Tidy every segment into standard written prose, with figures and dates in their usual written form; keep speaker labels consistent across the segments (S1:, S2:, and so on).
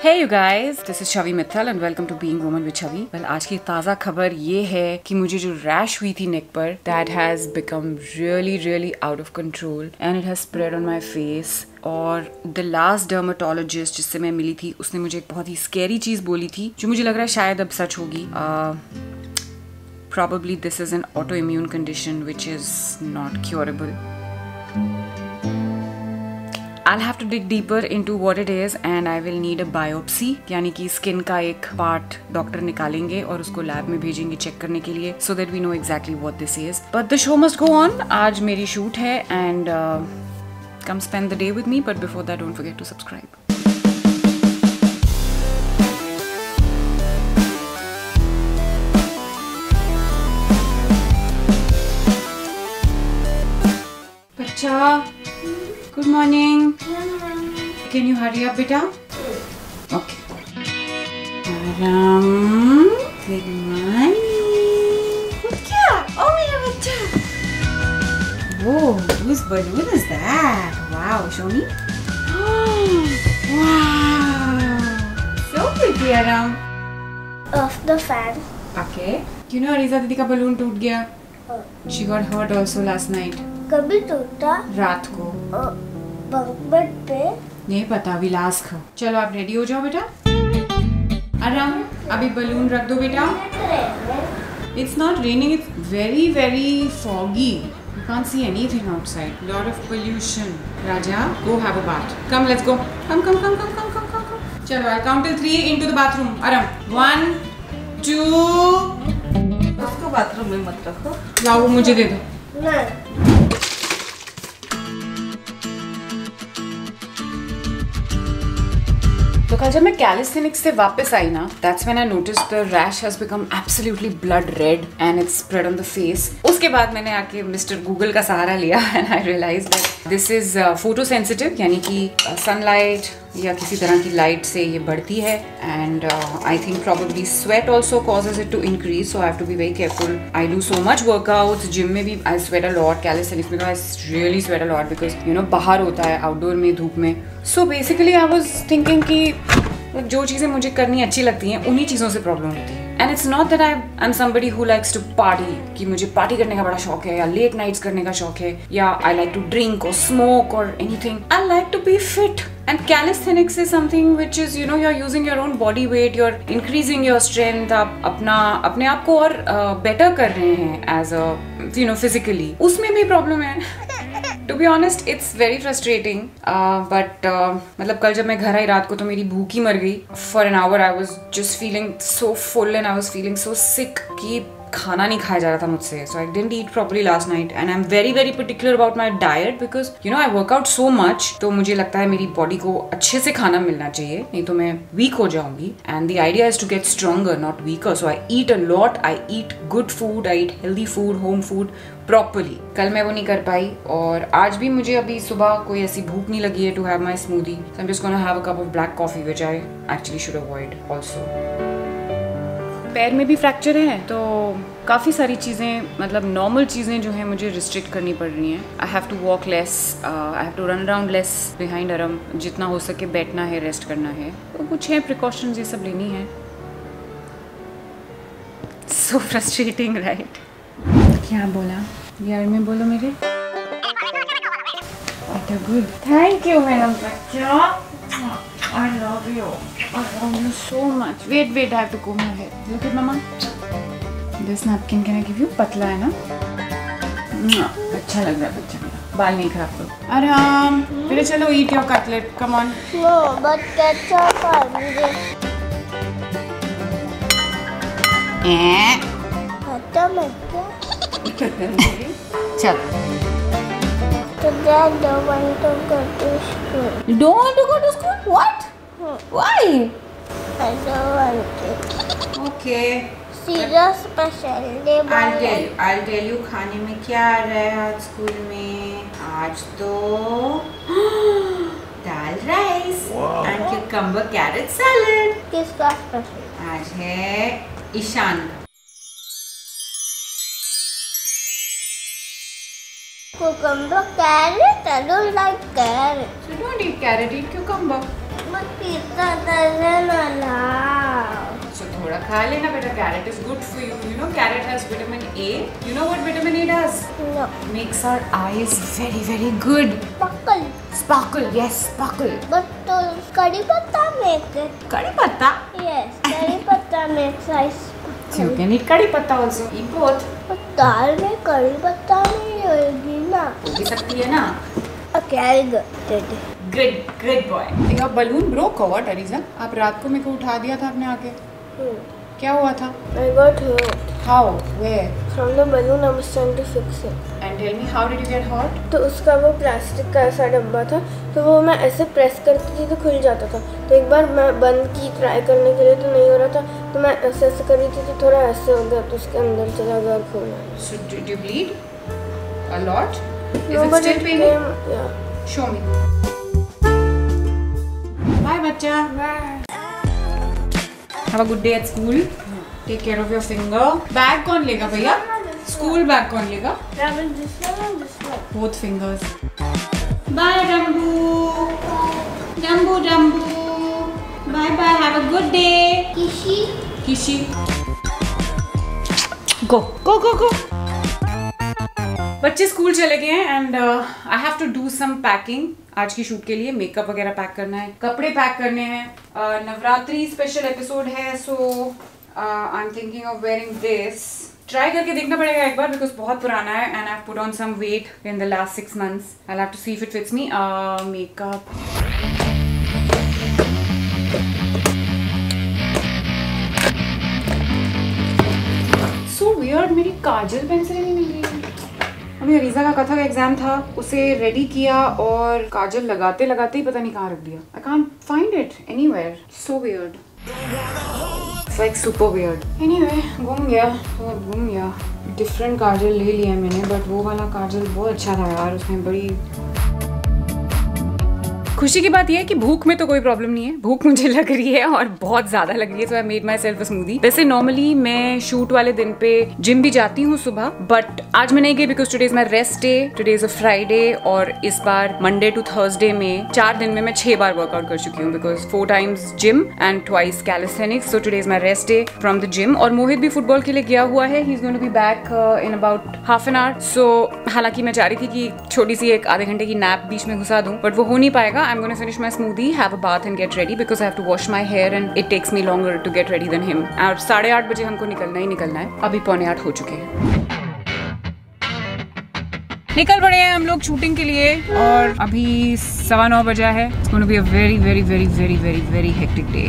S1: Hey you guys, this is Chavi Mittal and welcome to Being Woman with Chavi. Well, आज की ताज़ा खबर ये है कि मुझे जो रैश हुई थी नेक पर, that has become really out of control and it has spread on my face. और the last dermatologist जिससे मैं मिली थी, उसने मुझे एक बहुत ही scary चीज़ बोली थी, जो मुझे लग रहा है शायद अब सच होगी. Probably this is an autoimmune condition which is not curable. I'll have to dig deeper into what it is and I will need a biopsy, यानी कि स्किन का एक पार्ट डॉक्टर निकालेंगे और उसको लैब में भेजेंगे चेक करने के लिए, so that we know exactly what this is. But the show must go on. आज मेरी शूट है and come spend the day with me. But before that, don't forget to subscribe. बच्चा, good morning. Can you hurry up, beta? Okay. Aram. Good morning. क्या? Oh मेरा बच्चा. Whoa, whose balloon is that? Wow, show me. Wow. So pretty, Aram.
S2: Off the fan.
S1: Okay. You know Ariza दीदी का balloon टूट गया. She got hurt also last night.
S2: कभी टूटा?
S1: रात को.
S2: बंक बेड पे?
S1: नहीं पता, विलास का. चलो आप रेडी हो जाओ बेटा. आराम, अभी बलून रख दो बेटा. It's not raining. It's very foggy. You can't see anything outside. Lot of pollution. Raja, go have a bath. Come, let's go. Come. चलो, I'll count till 3 into the bathroom. आराम. 1, 2.
S3: उसको बाथरूम में मत रखो.
S1: लाओ, वो मुझे दे दो.
S2: नहीं.
S1: तो कल जब मैं कैलिस्थेनिक्स से वापस आई ना, that's when I noticed the rash has become absolutely blood red and it's spread on the face. उसके बाद मैंने आके मिस्टर गूगल का सहारा लिया and I realized that this is photosensitive, यानी कि sunlight या किसी तरह की लाइट से ये बढ़ती है and I think probably sweat also causes it to increase, so I have to be very careful. I do so much workouts, gym में भी I sweat a lot, calisthenics में I really sweat a lot because you know बाहर होता है, outdoor में, धूप में. So basically I was thinking कि जो चीज़ें मुझे करनी अच्छी लगती हैं उन्हीं चीज़ों से प्रॉब्लम होती है. And it's not that I'm somebody who likes to party, कि मुझे पार्टी करने का बड़ा शौक है या late nights करने का शौक है या I like to drink or smoke or anything. I like to be fit. And calisthenics is something which is, you know, you're using your own body weight, you're increasing your strength, आप अपने आप को और better कर रहे हैं as a, you know, physically. उसमें भी problem है. To be honest, it's very frustrating. But मतलब कल जब मैं घर आई रात को तो मेरी भूख ही मर गई. For an hour I was just feeling so full and I was feeling so sick कि खाना नहीं खाया जा रहा था मुझसे. So I didn't eat properly last night and I'm very particular about my diet because you know I work out so much. तो मुझे लगता है मेरी body को अच्छे से खाना मिलना चाहिए, नहीं तो मैं weak हो जाऊंगी. And the idea is to get stronger, not weaker. So I eat a lot. I eat good food. I eat healthy food, home food properly. कल मैं वो नहीं कर पाई और आज भी मुझे अभी सुबह कोई ऐसी भूख नहीं लगी है to have my smoothie. So I'm just gonna have a cup of black coffee which I actually should avoid also. पैर में भी फ्रैक्चर है तो काफ़ी सारी चीज़ें, मतलब नॉर्मल चीज़ें जो हैं मुझे रिस्ट्रिक्ट करनी पड़ रही हैं. I have to walk less, I have to run around less behind अरम. जितना हो सके बैठना है, रेस्ट करना है. तो कुछ है प्रिकॉशंस, ये सब लेनी है. So frustrating right. क्या बोला यार में, बोलो मेरे बेटा. गुड, थैंक यू मैडम बच्चा. I love you. I love you so much. Wait, I have to comb my hair. Look at mama. This napkin can I give you? पतला है ना? अच्छा लग रहा है बच्चा मेरा. बाल नहीं खराब करो. आराम. फिर चलो eat your cutlet. Come on.
S2: No, but ketchup खाएंगे. खत्म है क्या?
S1: चलो.
S2: Today I don't want to go to school.
S1: You don't want to go to school? What? Why?
S2: I don't want to.
S1: Okay.
S2: Serious special day.
S1: I'll tell you खाने में क्या आ रहा है आज स्कूल में. आज तो dal rice and cucumber carrot salad.
S2: किसका स्पेशल?
S1: आज है Ishan.
S2: Cucumber, carrot. I don't like carrot.
S1: So don't eat carrot, eat cucumber.
S2: But pizza doesn't
S1: So थोड़ा खा लेना बेटा. Carrot is good for you. You know carrot has vitamin A. You know what vitamin A does?
S2: No.
S1: Makes our eyes very very good.
S2: Sparkle.
S1: Sparkle, yes, sparkle.
S2: But curry patta makes it.
S1: Curry patta.
S2: Yes, curry patta makes eyes.
S1: So you can eat curry patta also. Eat both.
S2: But दाल में curry patta नहीं होगी ना.
S1: हो भी सकती है ना.
S2: Okay, I'll get it.
S1: Great boy. Your balloon broke or what, Ariza? आप रात को मेरे को उठा दिया था आपने आके. क्या हुआ था?
S2: I got hurt.
S1: How? Where?
S2: From the balloon, I was trying to fix it.
S1: And tell me, how did you get hurt?
S2: तो उसका वो प्लास्टिक का ऐसा डब्बा था, तो वो मैं ऐसे प्रेस करती थी तो खुल जाता था. तो एक बार मैं बंद की ट्राई करने के लिए तो नहीं हो रहा था, तो मैं ऐसे ऐसे कर रही थी तो थोड़ा ऐसे हो गया, तो उसके अंदर चला गया और खुल गया.
S1: So did you bleed? A lot? Is
S2: No,
S1: it
S2: but
S1: still
S2: it
S1: paining?
S2: came, yeah.
S1: Show me. Bye, बच्चा. Have a good day at school. Take care of your finger. Bag कौन लेगा भैया? School bag कौन लेगा?
S2: Travel this one and this one.
S1: Both fingers. Bye, Dumbo. Dumbo. Bye bye. Have a good day. Kishi. Go. बच्चे school चले गए हैं and I have to do some packing. आज की शूट के लिए मेकअप वगैरह पैक करना है, कपड़े पैक करने हैं. नवरात्रि स्पेशल एपिसोड है, so I am thinking of wearing this. Try करके देखना पड़ेगा एक बार बिकॉज बहुत पुराना है and I have put on some weight in the last 6 months. I have to see if it fits me. Makeup so weird. मेरी काजल पेंसिल नहीं मिल रही. अभी अरीजा का कथा का एग्जाम था, उसे रेडी किया और काजल लगाते लगाते ही पता नहीं कहाँ रख दिया. I can't find it anywhere. So weird. It's like super weird. Anyway गुम गया. डिफरेंट काजल ले लिया मैंने, बट वो वाला काजल बहुत अच्छा था यार. उसमें बड़ी खुशी की बात यह है कि भूख में तो कोई प्रॉब्लम नहीं है. भूख मुझे लग रही है और बहुत ज्यादा लग रही है, so I made myself a smoothie. वैसे नॉर्मली मैं शूट वाले दिन पे जिम भी जाती हूँ सुबह, बट आज मैं नहीं गई because today is my rest day. Today is a Friday और इस बार मंडे टू थर्सडे में 4 दिन में मैं 6 बार वर्कआउट कर चुकी हूँ because 4 times gym and twice calisthenics. So today is my rest day from the gym. और मोहित भी फुटबॉल के लिए गया हुआ है. He is going to be back in about half an hour. So हालांकि मैं चाह रही थी कि छोटी सी एक आधे घंटे की नैप बीच में घुसा दूं, बट वो हो नहीं पाएगा. I am going to finish my smoothie, have a bath and get ready because I have to wash my hair and it takes me longer to get ready than him. और 8:30 बजे हमको निकलना है. अभी 7:45 हो चुके हैं. निकल पड़े हैं हम लोग शूटिंग के लिए और अभी 9:15 बजा है. It's going to be a very very very very very very hectic day.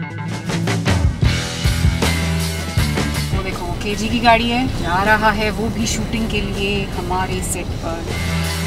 S1: वो देखो केजी की गाड़ी है, जा रहा है वो भी शूटिंग के लिए हमारे सेट पर.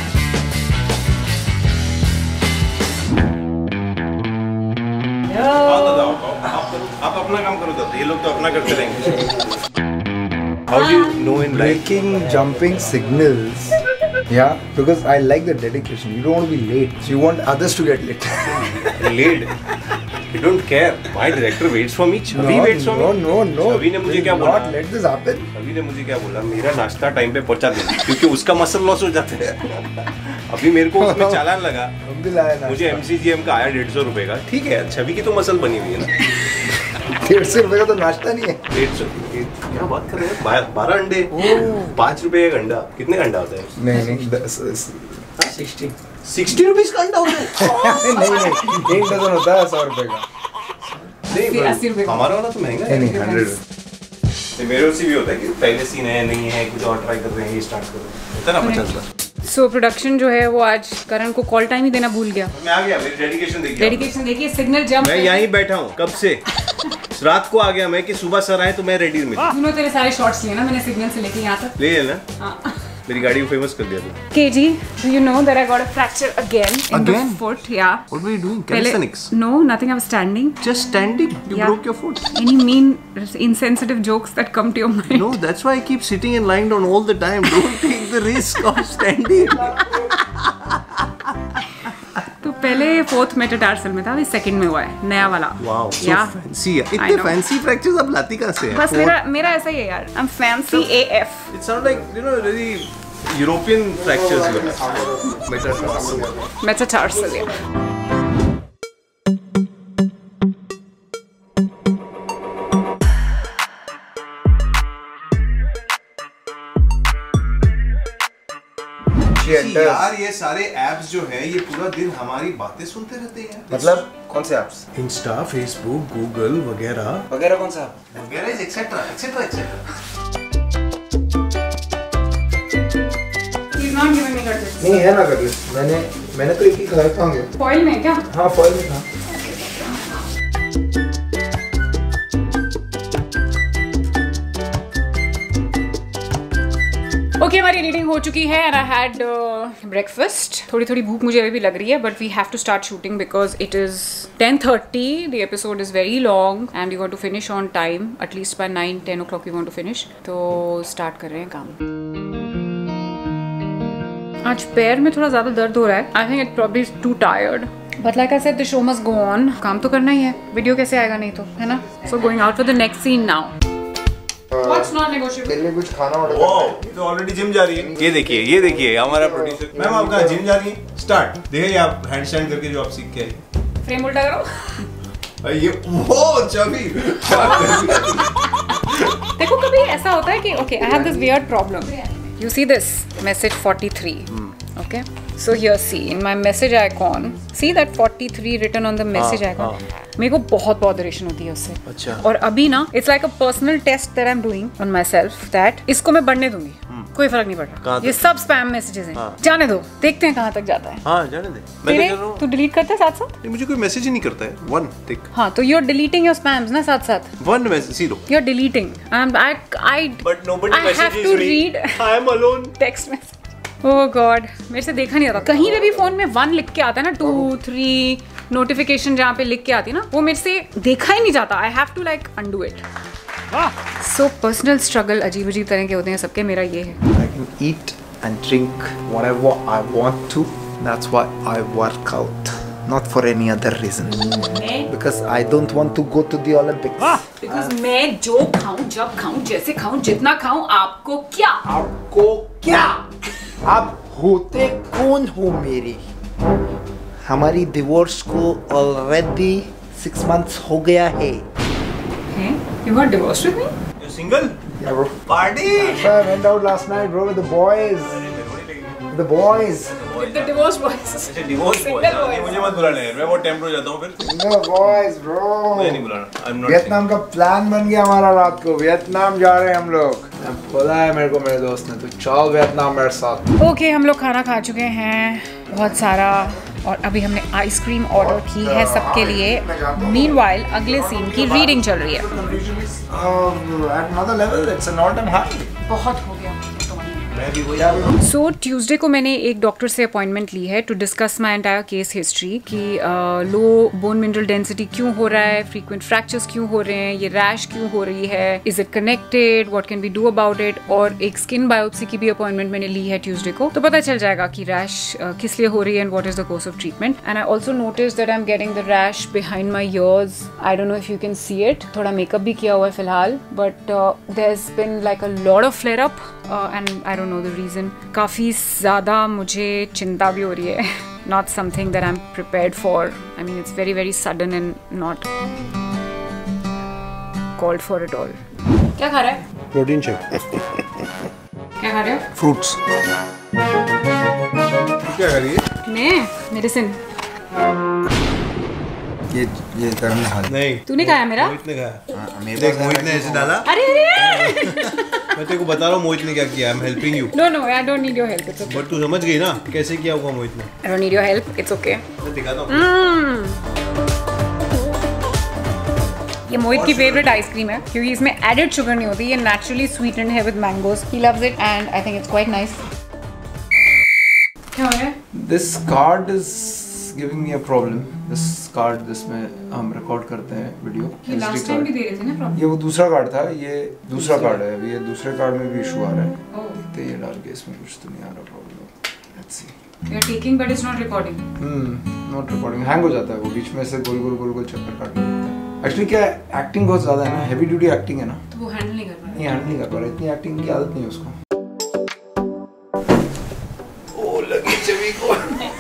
S4: आप अपना काम करो तो ये लोग तो अपना करते रहेंगे. How do you know in
S5: breaking, jumping signals? Yeah, because I like the dedication. You don't want to be late. So you want others to get late.
S4: late? You don't care. My director waits for me. Chavi waits for me.
S5: No.
S4: Chavi ने मुझे क्या बोला?
S5: Not let this happen.
S4: Chavi ने मुझे क्या बोला? मेरा नाश्ता टाइम पे पहुंचा देना, क्योंकि उसका मसल लॉस हो जाता है. अभी मेरे को उसमें चालान लगा. मुझे MCGM का आया 150 रुपए का. ठीक है, छवि की तो मसल बनी हुई है ना.
S5: 150 रुपए का तो नाश्ता नहीं है.
S4: 150 क्या बात कर रहे हैं? 12 अंडे 5 रुपए एक अंडा. कितने अंडा होता है?
S5: नहीं
S4: 60 रुपीज का अंडा होता है.
S5: नहीं एक डजन होता है 100 रुपए का.
S4: नहीं, हमारा वाला तो महंगा है. 100. मेरे से भी होता है कि पहले सीन है नहीं है, कुछ और ट्राई कर रहे हैं, ये स्टार्ट कर रहे हैं, होता ना 50 का.
S1: सो प्रोडक्शन जो है वो आज करण को कॉल टाइम ही देना भूल गया.
S4: मैं आ गया. मेरी डेडिकेशन देखिए.
S1: Signal jump.
S4: मैं यहीं बैठा हूँ कब से. रात को आ गया मैं कि सुबह सर आए तो मैं रेडी मिली.
S1: सुनो तेरे सारे शॉट्स लिए ना मैंने सिग्नल से लेके यहाँ तक.
S4: ले लेना. मेरी गाड़ी को फेमस कर दिया तू.
S1: KG, do you know that I got a fracture again in the foot? Yeah.
S4: What were you doing? Calisthenics?
S1: No, nothing. I was standing.
S4: Just standing? You broke your foot?
S1: Any mean, insensitive jokes that come to your mind?
S4: No, that's why I keep sitting and lying down all the time. Don't take the risk of standing.
S1: तो पहले 4th metatarsal में था, अभी 2nd में हुआ है नया वाला.
S4: Wow, so fancy. इतने fancy fractures अब लाती कहाँ से हैं?
S1: बस मेरा ऐसा ही है यार. I'm fancy AF.
S4: It sounds like really European fractures you have. Metatarsal.
S1: Metatarsal.
S5: she enters.
S4: यार ये सारे एप्स जो है ये पूरा दिन हमारी बातें सुनते रहते हैं।
S5: मतलब कौन से एप्स?
S4: इंस्टा, फेसबुक, गूगल वगैरह
S5: वगैरह कौन सा ऐप?
S4: वगैरह एक्सेट्रा एक्सेट्रा एक्सेट्रा।
S5: नहीं है ना कटलेट, मैंने तो एक ही खाया था।
S1: फॉइल में क्या?
S5: हाँ फॉइल में था।
S1: ओके हमारी रीडिंग हो चुकी है एंड आई हैड ब्रेकफास्ट। थोड़ी भूख मुझे अभी भी लग रही है but we have to start shooting because it is 10:30. The episode is very long and we want to finish on time, at least by 9-10 o'clock we want to finish. तो start कर रहे हैं काम. आज पैर में थोड़ा ज्यादा दर्द हो रहा है. I think it probably is too tired but like I said the show must go on. काम तो करना ही है, वीडियो कैसे आएगा नहीं तो, है ना. So going out for the next scene now. What's not negotiable?
S5: तेरे लिए कुछ खाना ऑर्डर
S4: करना है. ये तो ऑलरेडी जिम जा रही है. ये देखिए हमारा प्रोड्यूसर. मैम आप कहाँ जिम जा रही हैं? स्टार्ट देखिए आप हैंडस्टैंड करके जो आप सीख के आई.
S1: फ्रेम उल्टा करो.
S4: ये वो चाबी.
S1: देखो कभी ऐसा होता है कि okay I have this weird problem. You see this message 43. Okay, so here see in my message icon, see that 43 written on the message icon. मेरे को बहुत बॉदरेशन होती है उससे.
S4: अच्छा.
S1: और अभी ना it's like a personal test that I'm doing on myself that इसको मैं बढ़ने दूंगी. कोई फर्क नहीं पड़ रहा. ये सब स्पैम मैसेजेस हैं. जाने दो, देखते हैं कहाँ तक जाता है.
S4: हाँ जाने दे.
S1: तेरे तू डिलीट करता है साथ साथ?
S4: मुझे कोई मैसेज ही नहीं करता है. वन देख.
S1: हाँ तो you're deleting your spams ना साथ साथ.
S4: One message zero.
S1: You're deleting and I
S4: But nobody
S1: I have to read.
S4: I am alone.
S1: Text message. Oh God मेरे से देखा नहीं आता. कहीं पे भी फोन में 1 लिख के आता है ना, 2, 3 नोटिफिकेशन जहाँ पे लिख के आती है ना, वो मेरे से देखा ही नहीं जाता. I have to like undo it. So personal struggle अजीब अजीब तरह के होते हैं सबके. मेरा ये है
S5: I can eat and drink whatever I want to. That's why I work out. Not for any other reason. Because I don't want to go to the Olympics.
S1: Because मैं जो खाऊं, जब खाऊं, जैसे खाऊं, जितना खाऊं, आपको क्या?
S5: आपको क्या? आप होते कौन हो मेरी? हमारी डिवोर्स को ऑलरेडी 6 months हो गया है.
S1: You got divorced with me?
S4: You single?
S5: Yeah, bro.
S4: Party.
S5: I went out last night, bro, with the boys. The boys.
S1: With the divorced boys.
S4: अच्छा divorce boy. ये मुझे मत बुलाना यार. मैं बहुत टेम्प्ट हो जाता हूँ फिर.
S5: The boys, bro.
S4: मैं नहीं बुलाना. I'm not.
S5: वियतनाम का प्लान बन गया हमारा. रात को वियतनाम जा रहे हैं हम लोग. बोला है मेरे को मेरे दोस्त ने, तो चल वियतनाम मेरे साथ.
S1: ओके हम लोग खाना खा चुके हैं बहुत सारा और अभी हमने आइसक्रीम ऑर्डर की है सबके लिए. मीनवाइल अगले सीन की रीडिंग चल रही है.
S5: At another level, it's an all-time high.
S1: बहुत हो गया. सो ट्यूसडे को मैंने एक डॉक्टर से अपॉइंटमेंट ली है to discuss my entire case history कि लो बोन मिनरल डेंसिटी क्यों हो रहा है, फ्रीक्वेंट फ्रैक्चर्स क्यों हो रहे हैं, ये रैश क्यों हो रही है, is it connected, what can we do about it. और एक स्किन बायोप्सी की भी अपॉइंटमेंट मैंने ली है ट्यूसडे को, तो पता चल जाएगा कि रैश किस लिए हो रही है and what is the course of treatment. And I also notice that I am getting the rash behind my ears. I don't know if you can see it. थोड़ा मेकअप भी किया हुआ है फिलहाल but there has been like a lot of flare up and I don't know the reason. काफ़ी ज़्यादा मुझे चिंता भी हो रही है. Not something that I am prepared for. I mean it's very very sudden and not called for it all. क्या खा रहा है?
S4: Protein shake.
S1: क्या खा रहे हो?
S5: Fruits.
S4: क्या कर रही है?
S1: मैं मेडिसिन.
S5: ये करने हाल.
S4: नहीं.
S1: तूने खाया मेरा?
S4: मोहित ने खाया. देख मोहित ने ऐसे डाला.
S1: अरे
S4: मैं तेरे को बता रहा हूँ मोहित ने क्या किया. I'm helping you.
S1: No, I don't need your help. It's okay.
S4: But तू समझ गई ना कैसे किया होगा मोहित ने.
S1: I don't need your help. It's okay.
S4: मैं दिखाता हूँ.
S1: ये मोहित की फेवरेट आइसक्रीम है क्योंकि इसमें एडेड शुगर नहीं होती. ये नेचुरली स्वीटेंड है with mangoes. He loves it and I think it's quite nice. क्या हो रहा है?
S5: This card is giving me a problem. This card जिसमें हम रिकॉर्ड करते हैं वीडियो.
S1: ये लास्ट टाइम भी दे रहे थे ना प्रॉब्लम.
S5: ये वो दूसरा कार्ड था. ये दूसरा कार्ड है. अभी ये दूसरे कार्ड में भी इशू आ रहा है. तो ये डाल के इसमें कुछ तो नहीं आ रहा problem. Let's see.
S1: You're taking but it's not recording.
S5: Not recording. Hang हो जाता है वो. बीच में से गोल गोल चक्कर काटने लगता है. एक्चुअली क्या एक्टिंग बहुत ज़्यादा है ना. हैवी ड्यूटी एक्टिंग है ना.
S1: तो वो हैंडल नहीं कर पा रहा.
S5: नहीं हैंडल नहीं कर पा रहा. इतनी एक्टिंग की आदत नहीं है उसको. ओ लगी छवि को.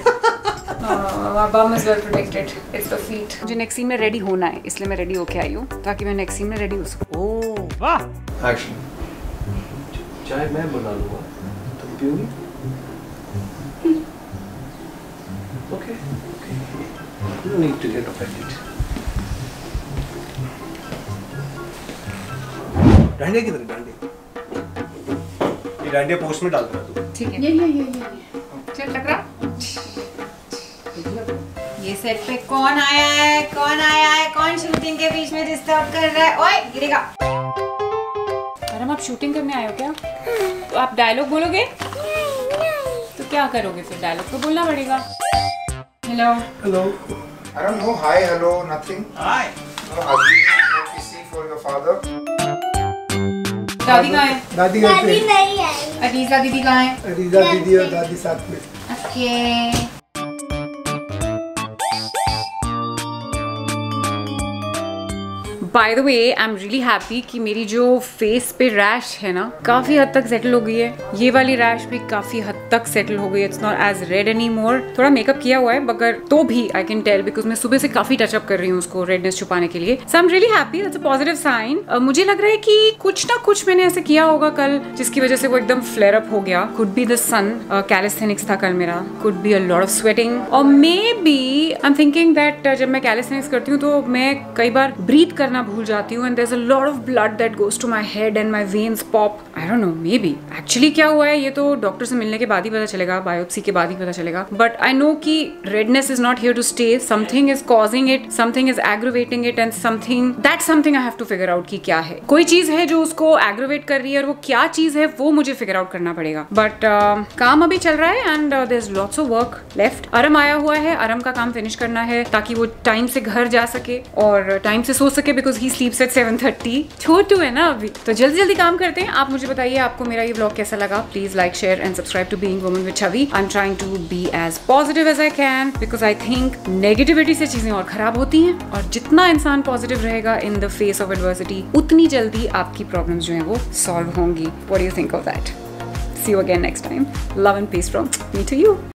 S1: bum is well protected. It's the feet. मुझे नेक्स्ट सीन में रेडी होना है इसलिए मैं रेडी होके आई हूँ ताकि मैं नेक्स्ट सीन में रेडी हो सकूँ.
S4: ओह वाह.
S5: एक्शन.
S4: चाय मैं बना लूँगा. तुम पियोगी? Okay. No need to get offended. Dandiya किधर है? डांडिया ये डांडिया पोस्ट में डाल दो तू।
S1: ठीक है, ये चल टकरा। ये सेट पे कौन आया है? कौन शूटिंग के बीच में डिस्टर्ब कर रहा है? ओए गिरेगा। अरे आप शूटिंग करने आए हो क्या? तो आप डायलॉग बोलोगे? तो क्या करोगे फिर? डायलॉग तो बोलना पड़ेगा। Hello.
S5: I don't know. Hi, hello, nothing.
S4: Hi.
S5: No hugging, no kissing for your father.
S1: दादी कहाँ है?
S5: दादी घर पे।
S2: नहीं आई।
S1: अरीजा दीदी कहाँ है?
S5: अरीजा दीदी और दादी साथ में।
S1: Okay. By the way I am really happy कि मेरी जो फेस पे रैश है ना काफी हद तक सेटल हो गई है। ये वाली रैश भी काफी हद तक सेटल हो गई है। It's not as red anymore. थोड़ा मेकअप किया हुआ है मगर तो भी आई कैन टेल बिकॉज मैं सुबह से काफी टचअप कर रही हूँ उसको रेडनेस छुपाने के लिए। So I am really happy. That's a positive sign. मुझे लग रहा है कि कुछ ना कुछ मैंने ऐसे किया होगा कल जिसकी वजह से वो एकदम फ्लेयर अप हो गया। Could be the sun. Calisthenics था कल मेरा। Could be a lot of sweating और maybe I am thinking that जब मैं कैलिस्थेनिक्स करती हूँ तो मैं कई बार ब्रीथ करना भूल जाती हूँ and there's a lot of blood that goes to my head and my veins pop. I don't know, maybe. Actually क्या हुआ है ये तो डॉक्टर से मिलने के बाद ही पता चलेगा, बायोप्सी के बाद ही पता चलेगा. But I know कि redness is not here to stay. Something is causing it, something is aggravating it and that's something I have to figure out कि क्या है. कोई चीज है जो उसको aggravate कर रही है और वो क्या चीज है वो मुझे figure out करना पड़ेगा. But काम अभी चल रहा है and there's lots of work left. अरम आया हुआ है, अरम का काम फिनिश करना है ताकि वो टाइम से घर जा सके और टाइम से सो सके because he sleeps at 7:30. छोटू है ना अभी, तो जल्दी जल्दी काम करते हैं. आप मुझे बताइए आपको मेरा ये व्लॉग कैसा लगा. Please like, share and subscribe to being woman with Chhavi. I am trying to be as positive as I can because I think negativity से चीजें और खराब होती हैं और जितना इंसान पॉजिटिव रहेगा in the face of adversity उतनी जल्दी आपकी प्रॉब्लम्स जो है वो सॉल्व होंगी. What do you think of that? See you again next time. Love and peace from me to you.